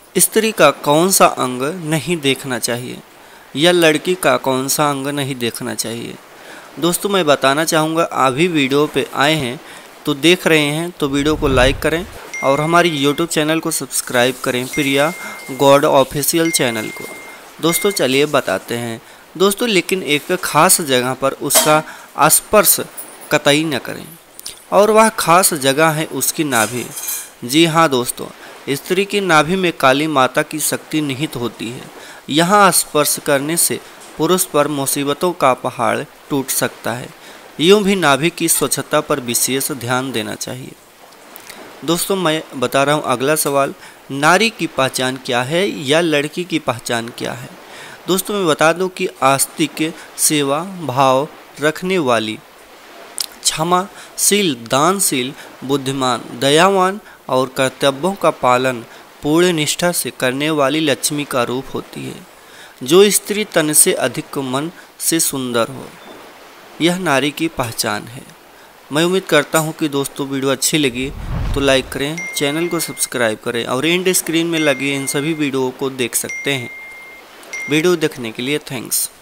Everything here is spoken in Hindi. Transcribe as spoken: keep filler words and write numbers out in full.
स्त्री का कौन सा अंग नहीं देखना चाहिए या लड़की का कौन सा अंग नहीं देखना चाहिए। दोस्तों मैं बताना चाहूँगा, अभी वीडियो पे आए हैं तो देख रहे हैं तो वीडियो को लाइक करें और हमारी यूट्यूब चैनल को सब्सक्राइब करें, प्रिया गॉड ऑफिशियल चैनल को। दोस्तों चलिए बताते हैं दोस्तों, लेकिन एक खास जगह पर उसका स्पर्श कतई न करें और वह खास जगह है उसकी नाभि। जी हाँ दोस्तों, स्त्री की नाभि में काली माता की शक्ति निहित होती है। यहाँ स्पर्श करने से पुरुष पर मुसीबतों का पहाड़ टूट सकता है। यूँ भी नाभि की स्वच्छता पर विशेष ध्यान देना चाहिए। दोस्तों मैं बता रहा हूँ अगला सवाल, नारी की पहचान क्या है या लड़की की पहचान क्या है। दोस्तों मैं बता दूं कि आस्तिक, सेवा भाव रखने वाली, क्षमाशील, दानशील, बुद्धिमान, दयावान और कर्तव्यों का पालन पूर्ण निष्ठा से करने वाली लक्ष्मी का रूप होती है। जो स्त्री तन से अधिक मन से सुंदर हो, यह नारी की पहचान है। मैं उम्मीद करता हूँ कि दोस्तों वीडियो अच्छी लगी तो लाइक करें, चैनल को सब्सक्राइब करें और एंड स्क्रीन में लगे इन सभी वीडियो को देख सकते हैं। वीडियो देखने के लिए थैंक्स।